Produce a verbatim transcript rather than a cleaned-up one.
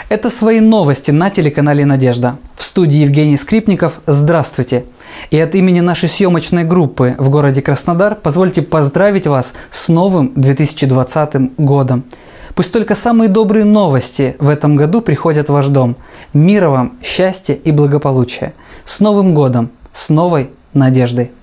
Это «Свои новости» на телеканале «Надежда». В студии Евгений Скрипников. Здравствуйте! И от имени нашей съемочной группы в городе Краснодар позвольте поздравить вас с новым две тысячи двадцатым годом. Пусть только самые добрые новости в этом году приходят в ваш дом. Мира вам, счастья и благополучия. С Новым годом! С новой надеждой!